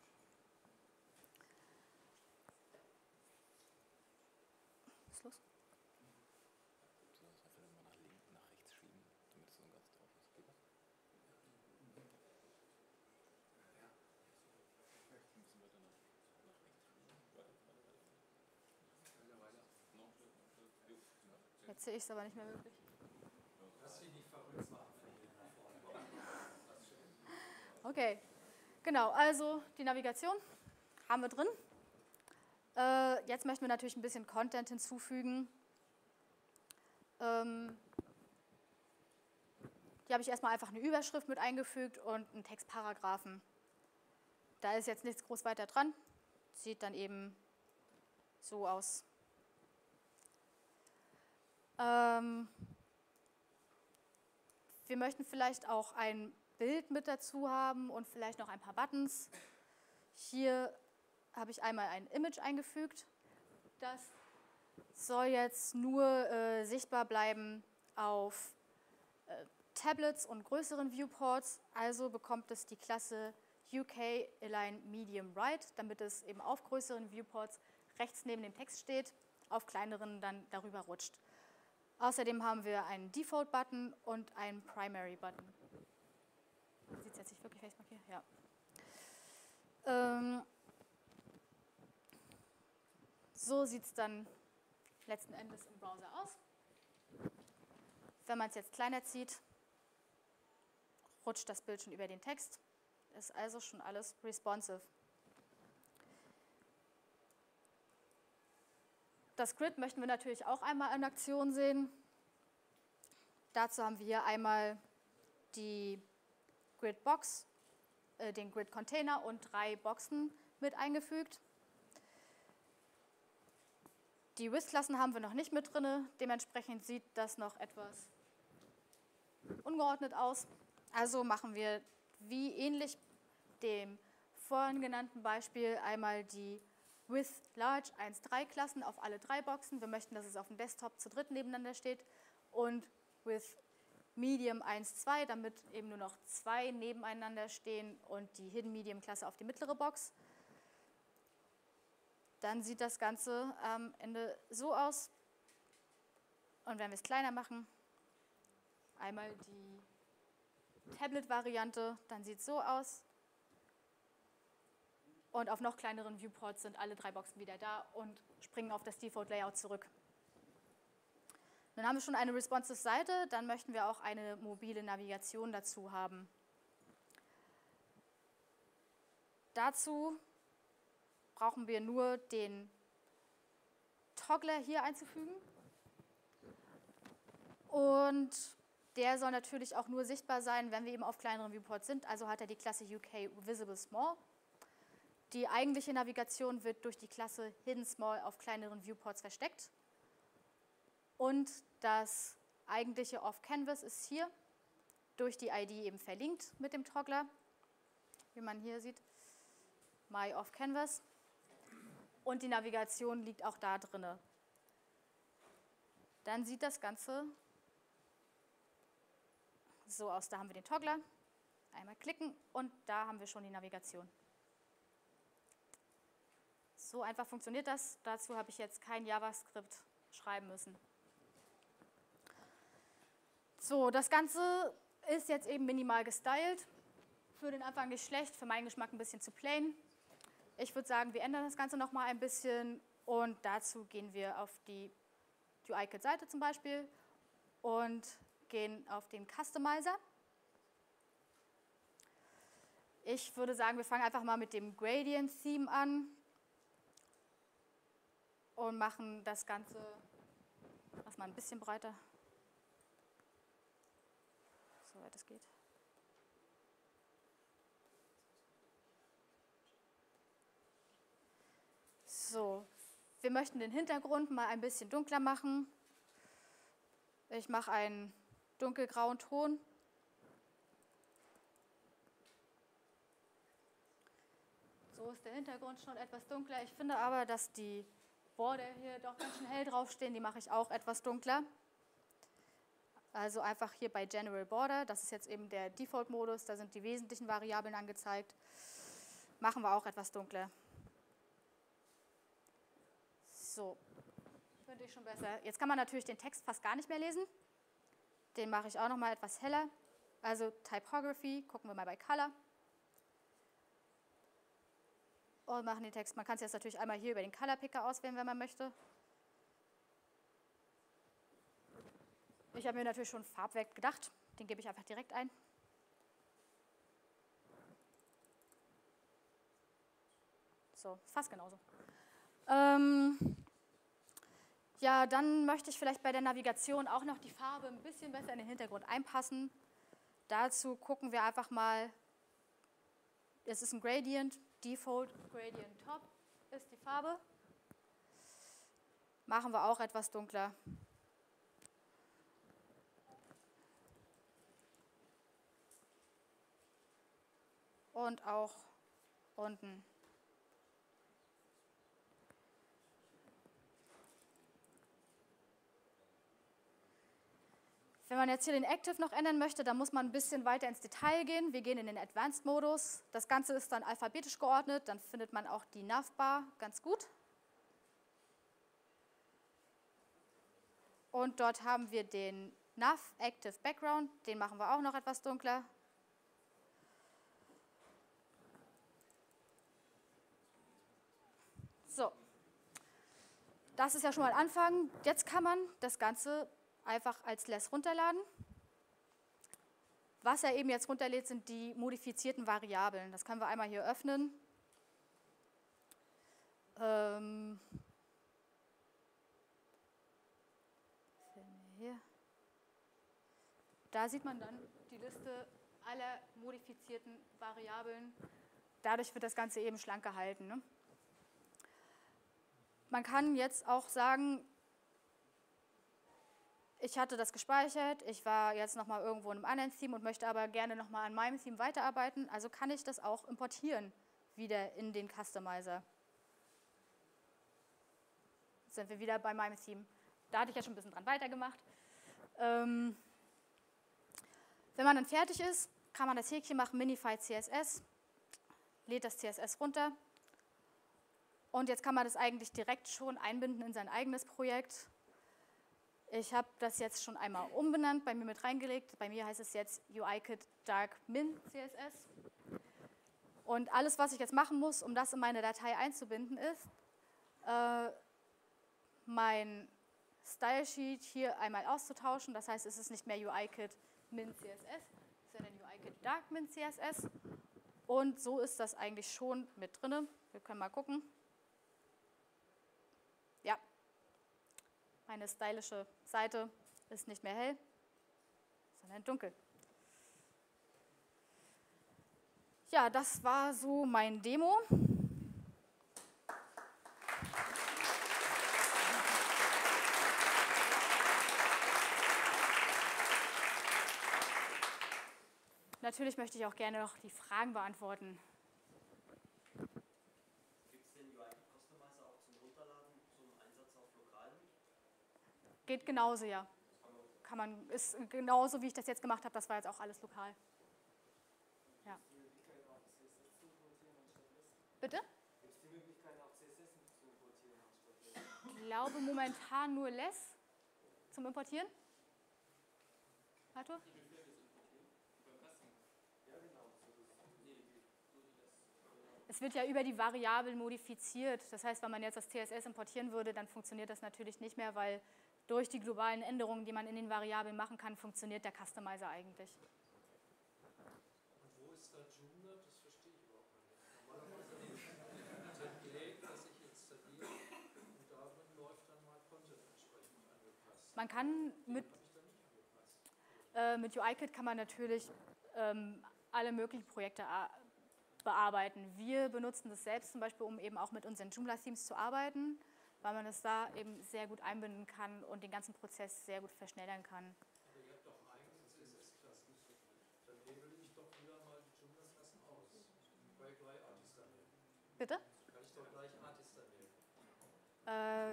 [SPEAKER 1] Was ist los?
[SPEAKER 2] So, das einfach nur nach links, nach rechts schieben, damit es so ganz drauf ist. Geht das? Ja. Ein bisschen weiter nach, nach rechts schieben. Weiter, weiter, weiter. Weiter, weiter.
[SPEAKER 1] Jetzt sehe ich es aber nicht mehr wirklich.
[SPEAKER 3] Dass wir die verrückt machen.
[SPEAKER 1] Okay, genau, also die Navigation haben wir drin. Äh, jetzt möchten wir natürlich ein bisschen Content hinzufügen. Ähm, hier habe ich erstmal einfach eine Überschrift mit eingefügt und einen Textparagraphen. Da ist jetzt nichts groß weiter dran. Sieht dann eben so aus. Ähm, wir möchten vielleicht auch ein Bild mit dazu haben und vielleicht noch ein paar Buttons. Hier habe ich einmal ein Image eingefügt. Das soll jetzt nur äh, sichtbar bleiben auf äh, Tablets und größeren Viewports. Also bekommt es die Klasse U K Align Medium Right, damit es eben auf größeren Viewports rechts neben dem Text steht, auf kleineren dann darüber rutscht. Außerdem haben wir einen Default-Button und einen Primary-Button. Sieht es jetzt nicht wirklich Facebook hier? Ja. Ähm, so sieht es dann letzten Endes im Browser aus. Wenn man es jetzt kleiner zieht, rutscht das Bild schon über den Text. Ist also schon alles responsive. Das Grid möchten wir natürlich auch einmal in Aktion sehen. Dazu haben wir hier einmal die Grid-Box, äh, den Grid-Container und drei Boxen mit eingefügt. Die With-Klassen haben wir noch nicht mit drin, dementsprechend sieht das noch etwas ungeordnet aus. Also machen wir wie ähnlich dem vorhin genannten Beispiel einmal die With Large eins Punkt drei Klassen auf alle drei Boxen. Wir möchten, dass es auf dem Desktop zu dritt nebeneinander steht. Und With Medium eins Punkt zwei, damit eben nur noch zwei nebeneinander stehen und die Hidden Medium Klasse auf die mittlere Box. Dann sieht das Ganze am Ende so aus. Und wenn wir es kleiner machen, einmal die Tablet-Variante, dann sieht es so aus. Und auf noch kleineren Viewports sind alle drei Boxen wieder da und springen auf das Default-Layout zurück. Dann haben wir schon eine responsive Seite, dann möchten wir auch eine mobile Navigation dazu haben. Dazu brauchen wir nur den Toggler hier einzufügen. Und der soll natürlich auch nur sichtbar sein, wenn wir eben auf kleineren Viewports sind. Also hat er die Klasse U K Visible Small. Die eigentliche Navigation wird durch die Klasse Hidden Small auf kleineren Viewports versteckt. Und das eigentliche Off-Canvas ist hier durch die I D eben verlinkt mit dem Toggler, wie man hier sieht, My Off-Canvas. Und die Navigation liegt auch da drin. Dann sieht das Ganze so aus. Da haben wir den Toggler. Einmal klicken und da haben wir schon die Navigation. So einfach funktioniert das. Dazu habe ich jetzt kein JavaScript schreiben müssen. So, das Ganze ist jetzt eben minimal gestylt. Für den Anfang nicht schlecht, für meinen Geschmack ein bisschen zu plain. Ich würde sagen, wir ändern das Ganze nochmal ein bisschen und dazu gehen wir auf die U I-Kit-Seite zum Beispiel und gehen auf den Customizer. Ich würde sagen, wir fangen einfach mal mit dem Gradient-Theme an und machen das Ganze erstmal ein bisschen breiter, soweit es geht. So, wir möchten den Hintergrund mal ein bisschen dunkler machen. Ich mache einen dunkelgrauen Ton. So ist der Hintergrund schon etwas dunkler. Ich finde aber, dass die Border hier doch ganz schön hell draufstehen. Die mache ich auch etwas dunkler. Also einfach hier bei General Border, das ist jetzt eben der Default-Modus, da sind die wesentlichen Variablen angezeigt. Machen wir auch etwas dunkler. So, finde ich schon besser. Jetzt kann man natürlich den Text fast gar nicht mehr lesen. Den mache ich auch noch mal etwas heller. Also Typography, gucken wir mal bei Color. Und machen den Text. Man kann es jetzt natürlich einmal hier über den Color Picker auswählen, wenn man möchte. Ich habe mir natürlich schon Farbwerk gedacht. Den gebe ich einfach direkt ein. So, fast genauso. Ähm, ja, dann möchte ich vielleicht bei der Navigation auch noch die Farbe ein bisschen besser in den Hintergrund einpassen. Dazu gucken wir einfach mal, es ist ein Gradient, Default Gradient Top ist die Farbe. Machen wir auch etwas dunkler. Und auch unten. Wenn man jetzt hier den Active noch ändern möchte, dann muss man ein bisschen weiter ins Detail gehen. Wir gehen in den Advanced-Modus. Das Ganze ist dann alphabetisch geordnet, dann findet man auch die Navbar ganz gut. Und dort haben wir den Nav Active Background, den machen wir auch noch etwas dunkler. So, das ist ja schon mal ein Anfang. Jetzt kann man das Ganze einfach als Less runterladen. Was er eben jetzt runterlädt, sind die modifizierten Variablen. Das können wir einmal hier öffnen. Ähm hier. Da sieht man dann die Liste aller modifizierten Variablen. Dadurch wird das Ganze eben schlank gehalten. Ne? Man kann jetzt auch sagen, ich hatte das gespeichert, ich war jetzt nochmal irgendwo in einem anderen Theme und möchte aber gerne nochmal an meinem Theme weiterarbeiten, also kann ich das auch importieren wieder in den Customizer. Jetzt sind wir wieder bei meinem Theme. Da hatte ich ja schon ein bisschen dran weitergemacht. Ähm, wenn man dann fertig ist, kann man das Häkchen machen, Minify C S S, lädt das C S S runter und jetzt kann man das eigentlich direkt schon einbinden in sein eigenes Projekt. Ich habe das jetzt schon einmal umbenannt, bei mir mit reingelegt. Bei mir heißt es jetzt U I Kit Dark Min C S S. Und alles, was ich jetzt machen muss, um das in meine Datei einzubinden, ist, äh, mein Style Sheet hier einmal auszutauschen. Das heißt, es ist nicht mehr U I Kit Min C S S, sondern U I Kit Dark Min C S S. Und so ist das eigentlich schon mit drin. Wir können mal gucken. Ja. Meine stylische Seite ist nicht mehr hell, sondern dunkel. Ja, das war so mein Demo. Natürlich möchte ich auch gerne noch die Fragen beantworten.
[SPEAKER 3] Gibt es den U I Kit Customizer auch zum Runterladen, zum Einsatz auf lokalen?
[SPEAKER 1] Geht genauso, ja. Kann man, ist genauso, wie ich das jetzt gemacht habe, das war jetzt auch alles lokal. Ja. Bitte?
[SPEAKER 3] Gibt es die Möglichkeit auch C S S zu importieren anstatt Less?
[SPEAKER 1] Ich glaube momentan nur Less zum Importieren. Arthur? Es wird ja über die Variablen modifiziert. Das heißt, wenn man jetzt das C S S importieren würde, dann funktioniert das natürlich nicht mehr, weil durch die globalen Änderungen, die man in den Variablen machen kann, funktioniert der Customizer eigentlich.
[SPEAKER 3] Und wo ist da Joomla? Das verstehe ich überhaupt nicht. Normalerweise ein Template, das ich installiere und darin läuft dann mal Content entsprechend angepasst.
[SPEAKER 1] Man kann mit, äh, mit U I Kit kann man natürlich ähm, alle möglichen Projekte bearbeiten. Wir benutzen das selbst zum Beispiel, um eben auch mit unseren Joomla-Themes zu arbeiten, weil man es da eben sehr gut einbinden kann und den ganzen Prozess sehr gut verschnellern kann.
[SPEAKER 3] Aber ihr habt doch eigene C S S-Klassen. Dann label ich doch wieder mal die Joomla-Klassen aus. Bei gleich Artist daneben.
[SPEAKER 1] Bitte?
[SPEAKER 3] Kann ich doch gleich Artist daneben.
[SPEAKER 1] Äh,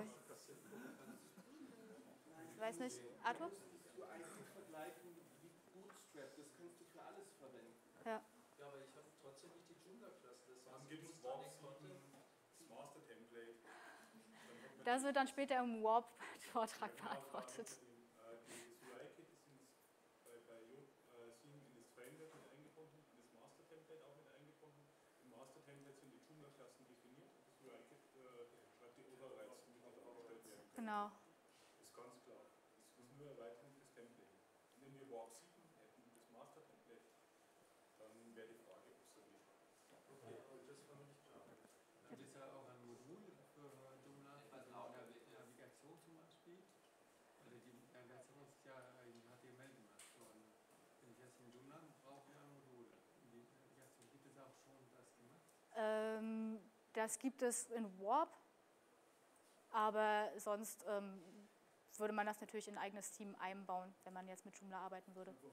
[SPEAKER 1] ich weiß nicht. Arthur?
[SPEAKER 4] Du eigentlich vergleichen wie Bootstrap, das kannst du für alles verwenden.
[SPEAKER 1] Ja.
[SPEAKER 3] Ja, aber ich habe trotzdem nicht die Joomla-Klasse. Das heißt,
[SPEAKER 2] Dann
[SPEAKER 3] ich
[SPEAKER 2] gibt
[SPEAKER 3] muss
[SPEAKER 2] es
[SPEAKER 3] da
[SPEAKER 2] Warp
[SPEAKER 3] nichts Content.
[SPEAKER 2] sieben, das Master Template.
[SPEAKER 1] Das wird dann später im Warp-Vortrag beantwortet.
[SPEAKER 2] Das U I Kit ist ins, bei, bei sieben in das Framework mit eingebunden, in das Master Template auch mit eingebunden. Im Master Template sind die Joomla-Klassen definiert. Das U I Kit äh, schreibt die Overrides, die dargestellt werden können.
[SPEAKER 1] Genau.
[SPEAKER 2] Das ist ganz klar. Das ist nur Erweiterung des Templates. Wenn wir Warp sieben hätten, das Master Template, dann wäre die Frage obsolet.
[SPEAKER 3] Okay, aber das war mir nicht klar.
[SPEAKER 5] Gibt es ja auch ein Modul für Joomla, also Navi- Navigation zum Beispiel? Also die Navigation ist ja in H T M L gemacht. Und wenn ich jetzt in Joomla brauche, ich ein Modul. Die Navigation, gibt es auch schon das gemacht?
[SPEAKER 1] Ähm, das gibt es in Warp, aber sonst ähm, würde man das natürlich in ein eigenes Team einbauen, wenn man jetzt mit Joomla arbeiten würde.
[SPEAKER 5] Okay.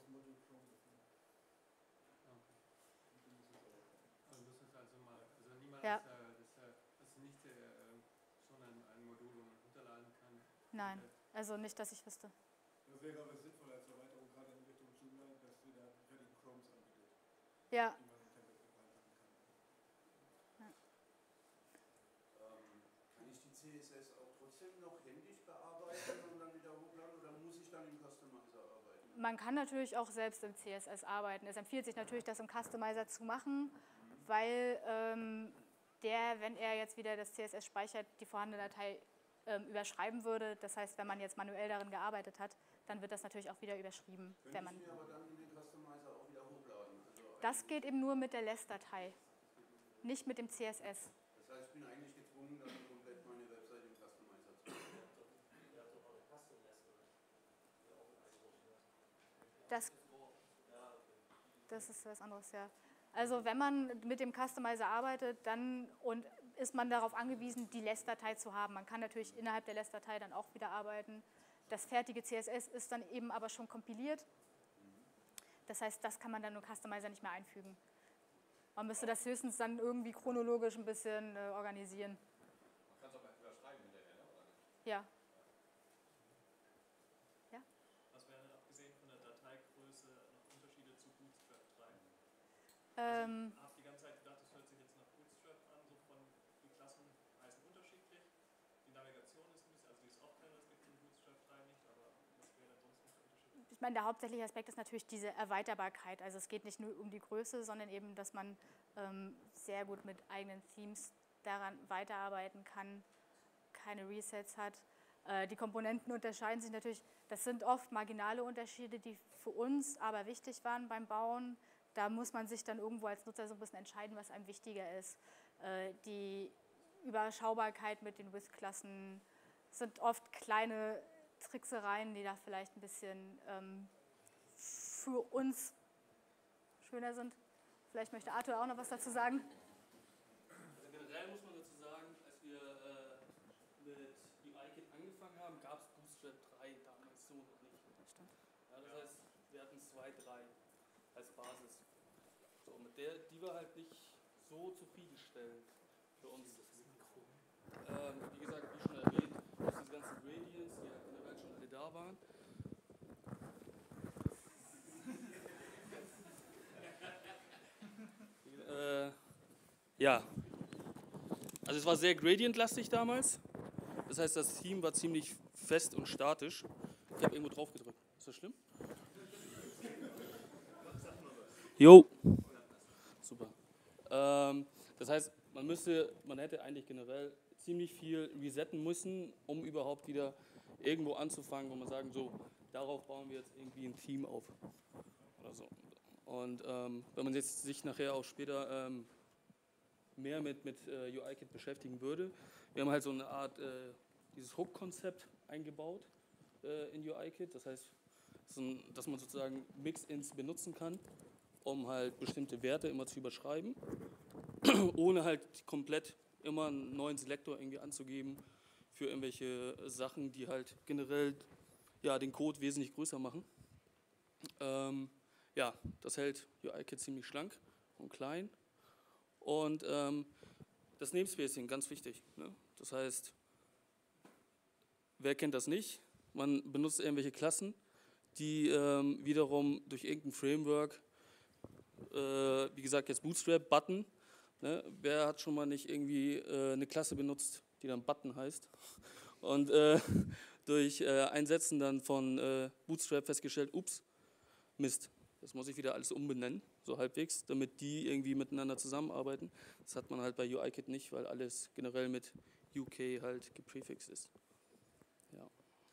[SPEAKER 5] Also das ist also mal, also niemand
[SPEAKER 1] Ja.
[SPEAKER 5] ist, äh, das, äh, das ist nicht äh, schon ein, ein Modul, wo man runterladen kann.
[SPEAKER 1] Nein, also nicht, dass ich wüsste.
[SPEAKER 4] Das wäre aber sinnvoll als Erweiterung, gerade in Richtung Joomla, dass wir da fertige Chromes anbietet,
[SPEAKER 1] Ja,
[SPEAKER 4] die man im Template mit reinpacken kann.
[SPEAKER 6] Ähm, kann ich die C S S auch trotzdem noch händisch bearbeiten und dann wieder hochladen oder muss ich dann im Customizer arbeiten?
[SPEAKER 1] man kann natürlich auch selbst im C S S arbeiten. Es empfiehlt sich natürlich, das im Customizer zu machen, weil ähm, der, wenn er jetzt wieder das C S S speichert, die vorhandene Datei ähm, überschreiben würde. Das heißt, wenn man jetzt manuell darin gearbeitet hat, dann wird das natürlich auch wieder überschrieben.
[SPEAKER 6] Könnte
[SPEAKER 1] Wenn man,
[SPEAKER 6] ich mir aber dann in den Customizer auch wieder hochladen? Also
[SPEAKER 1] das geht eben nur mit der Less-Datei, nicht mit dem C S S.
[SPEAKER 6] das heißt, ich bin eigentlich gezwungen, dann komplett meine Website im Customizer zu machen.
[SPEAKER 3] Ja, doch auch Custom Less, oder?
[SPEAKER 1] Das, das ist was anderes, ja. Also wenn man mit dem Customizer arbeitet, dann und ist man darauf angewiesen, die Less-Datei zu haben. Man kann natürlich innerhalb der Less-Datei dann auch wieder arbeiten. Das fertige C S S ist dann eben aber schon kompiliert. Das heißt, das kann man dann im Customizer nicht mehr einfügen. Man müsste das höchstens dann irgendwie chronologisch ein bisschen äh, organisieren.
[SPEAKER 7] Man kann es auch einfach schreiben hinterher, ne? Oder nicht?
[SPEAKER 1] Ja.
[SPEAKER 2] Was wären denn abgesehen von der Dateigröße noch Unterschiede zu Bootstrap drei?
[SPEAKER 1] Ähm,
[SPEAKER 2] Ich habe die ganze Zeit gedacht, das hört sich jetzt nach Bootstrap an, so von die Klassen heißen unterschiedlich. Die Navigation ist ein bisschen, also dieses Optional, das gibt es in Bootstrap drei nicht, aber was wäre denn sonst noch der Unterschied?
[SPEAKER 1] Ich meine, der hauptsächliche Aspekt ist natürlich diese Erweiterbarkeit. Also es geht nicht nur um die Größe, sondern eben, dass man ähm, sehr gut mit eigenen Themes daran weiterarbeiten kann, keine Resets hat. Äh, die Komponenten unterscheiden sich natürlich, das sind oft marginale Unterschiede, die für uns aber wichtig waren beim Bauen. Da muss man sich dann irgendwo als Nutzer so ein bisschen entscheiden, was einem wichtiger ist. Äh, die Überschaubarkeit mit den With-Klassen sind oft kleine Tricksereien, die da vielleicht ein bisschen ähm, für uns schöner sind. Vielleicht möchte Arthur auch noch was dazu sagen.
[SPEAKER 8] Also generell muss man dazu sagen, als wir äh, mit UIKit angefangen haben, gab es Bootstrap drei damals so noch nicht.
[SPEAKER 1] Stimmt.
[SPEAKER 8] Ja, das heißt, wir hatten zwei Punkt drei als Basis. So, mit der, die war halt nicht so zufriedenstellend für uns. Ähm, wie gesagt, wie schon erwähnt, durch diese ganzen Gradients, die ja generell schon alle da waren. äh, ja, also es war sehr gradient-lastig damals. Das heißt, das Theme war ziemlich fest und statisch. Ich habe irgendwo drauf gedrückt. Ist das schlimm? Jo. Super. Ähm, das heißt, man müsste, man hätte eigentlich generell ziemlich viel resetten müssen, um überhaupt wieder irgendwo anzufangen, wo man sagen, so, darauf bauen wir jetzt irgendwie ein Theme auf. Oder so. Und ähm, wenn man jetzt sich nachher auch später ähm, mehr mit, mit äh, UIKit beschäftigen würde, wir haben halt so eine Art, äh, dieses Hook-Konzept eingebaut äh, in UIKit. Das heißt, so ein, dass man sozusagen Mix-Ins benutzen kann, um halt bestimmte Werte immer zu überschreiben, ohne halt komplett immer einen neuen Selektor irgendwie anzugeben für irgendwelche Sachen, die halt generell ja, den Code wesentlich größer machen. Ähm, ja, das hält UIKit ziemlich schlank und klein. Und ähm, das Namespacing, ganz wichtig. Ne? Das heißt, wer kennt das nicht? Man benutzt irgendwelche Klassen, die ähm, wiederum durch irgendein Framework, äh, wie gesagt jetzt Bootstrap, Button, ne? Wer hat schon mal nicht irgendwie äh, eine Klasse benutzt, die dann Button heißt und äh, durch äh, Einsetzen dann von äh, Bootstrap festgestellt, ups, Mist, das muss ich wieder alles umbenennen, so halbwegs, damit die irgendwie miteinander zusammenarbeiten. Das hat man halt bei UIKit nicht, weil alles generell mit U K halt geprefixt ist. Ja.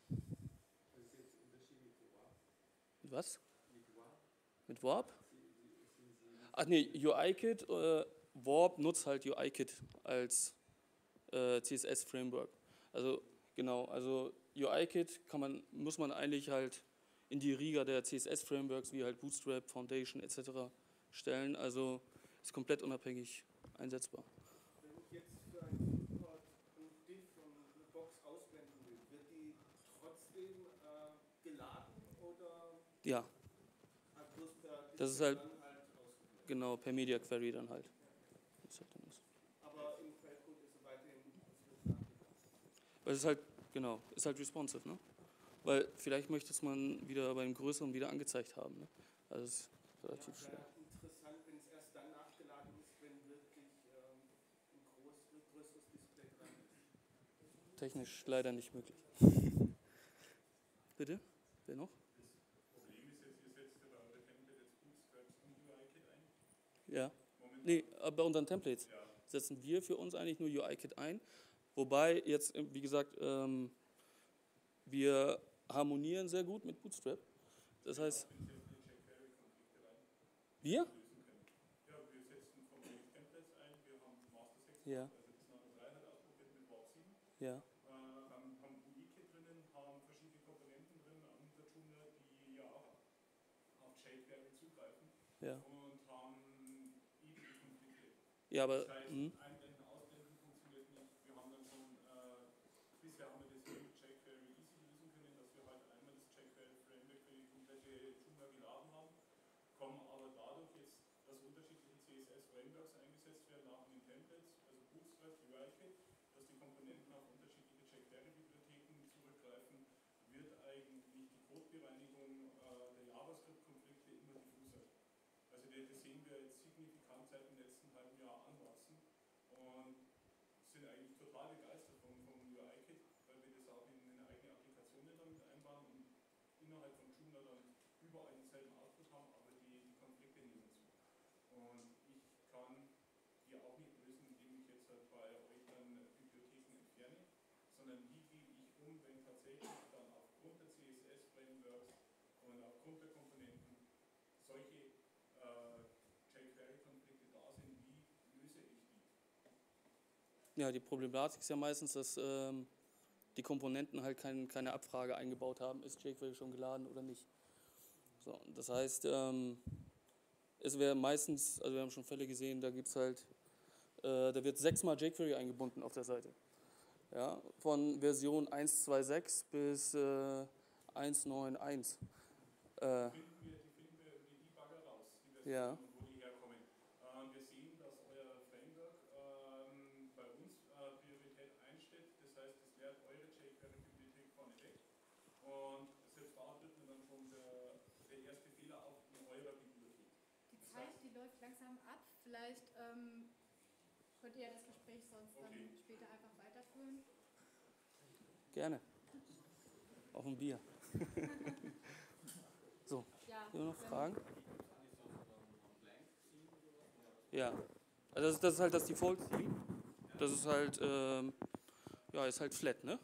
[SPEAKER 8] Mit was? Mit Warp? Ach nee, UIKit, äh, Warp nutzt halt UIKit als äh, C S S-Framework. Also genau, also UIKit kann man, muss man eigentlich halt in die Riga der C S S-Frameworks wie halt Bootstrap, Foundation et cetera stellen. Also ist komplett unabhängig einsetzbar.
[SPEAKER 4] Wenn ich jetzt für einen Import einen Diff und eine Box ausblenden will, wird die trotzdem äh, geladen oder
[SPEAKER 8] Ja,
[SPEAKER 4] halt bloß per
[SPEAKER 8] das ist halt,
[SPEAKER 4] dann halt ausgeführt?
[SPEAKER 8] genau, per Media Query dann halt. Das halt dann ist.
[SPEAKER 4] Aber im Quellcode ist es weiterhin nachgedacht.
[SPEAKER 8] Weil es ist halt, genau, ist halt responsive, ne? Weil vielleicht möchte es man wieder beim Größeren wieder angezeigt haben, ne? Also es ist relativ
[SPEAKER 4] Ja,
[SPEAKER 8] schwer.
[SPEAKER 4] wäre interessant, wenn es erst dann nachgeladen ist, wenn wirklich ähm, ein groß, größeres Display dran ist.
[SPEAKER 8] Technisch leider nicht möglich. Bitte? Wer noch?
[SPEAKER 2] Das Problem ist jetzt, ihr setzt ja bei eurer Template jetzt Bootstraps und UIKit ein.
[SPEAKER 8] Ja.
[SPEAKER 2] Momentan.
[SPEAKER 8] Nee, aber bei unseren Templates
[SPEAKER 2] Ja.
[SPEAKER 8] setzen wir für uns eigentlich nur UIKit ein. Wobei jetzt, wie gesagt, ähm, wir harmonieren sehr gut mit Bootstrap. Das heißt, wir?
[SPEAKER 2] Ja, wir setzen von den Templates ein, wir haben Master sechs,
[SPEAKER 8] Ja.
[SPEAKER 2] also das Nano drei hat ausprobiert mit Warp sieben.
[SPEAKER 8] Ja.
[SPEAKER 2] Äh, haben, haben UIKit drinnen, haben verschiedene Komponenten drin an der Joomla, die ihr auch
[SPEAKER 8] Ja.
[SPEAKER 2] und haben ewige Konflikte.
[SPEAKER 8] Ja, aber.
[SPEAKER 2] Das heißt,
[SPEAKER 8] Mh.
[SPEAKER 2] Einblenden, Ausblenden funktioniert nicht. Wir haben dann schon, äh, bisher haben wir das mit jQuery easy lösen können, dass wir halt einmal das jQuery Framework für die komplette Joomla geladen haben, kommen aber dadurch jetzt, dass unterschiedliche C S S Frameworks eingesetzt werden, nach den Templates, also Bootstrap, UIKit, dass die Komponenten auf unterschiedliche jQuery-Bibliotheken zurückgreifen, wird eigentlich die Codebereinigung äh, der JavaScript-Konflikte immer diffuser. Also das sehen wir jetzt signifikant seit dem letzten halben Jahr anwachsen und sind eigentlich total begeistert vom, vom UIKit, weil wir das auch in eine eigene Applikation damit einbauen und innerhalb von Joomla dann überall denselben Output haben, aber die, die Konflikte nehmen zu. Und ich kann die auch nicht lösen, indem ich jetzt halt bei euch dann Bibliotheken entferne, sondern wie gehe ich um, wenn tatsächlich dann aufgrund der C S S-Frameworks und aufgrund der Komponenten solche äh, jQuery-Konflikte da sind, wie löse ich die?
[SPEAKER 8] Ja, die Problematik ist ja meistens, dass ähm, die Komponenten halt kein, keine Abfrage eingebaut haben, ist jQuery schon geladen oder nicht. So, das heißt, ähm, es wäre meistens, also wir haben schon Fälle gesehen, da gibt es halt, äh, da wird sechsmal jQuery eingebunden auf der Seite. Ja, von Version eins Punkt zwei Punkt sechs bis äh, eins Punkt neun Punkt eins. Äh,
[SPEAKER 2] Die finden wir, die finden wir über die Debugger raus, die Versionen,
[SPEAKER 8] ja.
[SPEAKER 2] wo die herkommen. Ähm, wir sehen, dass euer Framework ähm, bei uns äh, Priorität einstellt, das heißt, es leert eure jQuery-Bibliothek vorne weg und selbst da tritt mir dann schon der, der erste Fehler auf in eurer Bibliothek.
[SPEAKER 1] Die
[SPEAKER 2] Das
[SPEAKER 1] Zeit,
[SPEAKER 2] heißt,
[SPEAKER 1] die läuft langsam ab. Vielleicht ähm, könnt ihr das Gespräch sonst
[SPEAKER 2] Okay.
[SPEAKER 1] dann später einfach weiterführen.
[SPEAKER 8] Gerne. Auf ein Bier. So,
[SPEAKER 1] Ja,
[SPEAKER 8] haben wir noch
[SPEAKER 1] wenn-
[SPEAKER 8] Fragen? Ja, also das ist, das ist halt das Default-Theme. Das ist halt, ähm, ja, ist halt flat, ne?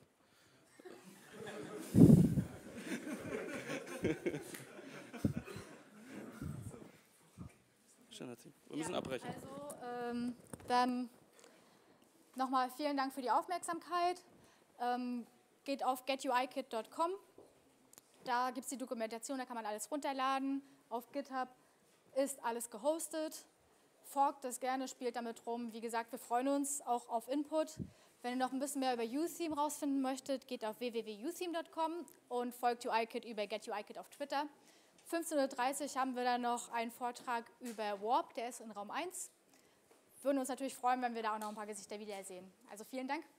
[SPEAKER 8] Standard-Theme. Wir müssen
[SPEAKER 1] ja,
[SPEAKER 8] abbrechen.
[SPEAKER 1] Also ähm, dann nochmal vielen Dank für die Aufmerksamkeit. Ähm, geht auf get U I kit Punkt com. Da gibt es die Dokumentation, da kann man alles runterladen. Auf GitHub ist alles gehostet. Forkt das gerne, spielt damit rum. Wie gesagt, wir freuen uns auch auf Input. Wenn ihr noch ein bisschen mehr über UTheme rausfinden möchtet, geht auf w w w punkt u theme Punkt com und folgt UIKit über get U I Kit auf Twitter. fünfzehn Uhr dreißig haben wir dann noch einen Vortrag über Warp, der ist in Raum eins. Würden uns natürlich freuen, wenn wir da auch noch ein paar Gesichter wiedersehen. Also vielen Dank.